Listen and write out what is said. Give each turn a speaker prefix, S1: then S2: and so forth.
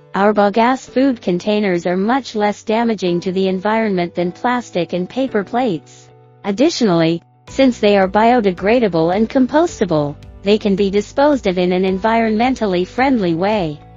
S1: Our Bagasse food containers are much less damaging to the environment than plastic and paper plates. Additionally, since they are biodegradable and compostable, they can be disposed of in an environmentally friendly way.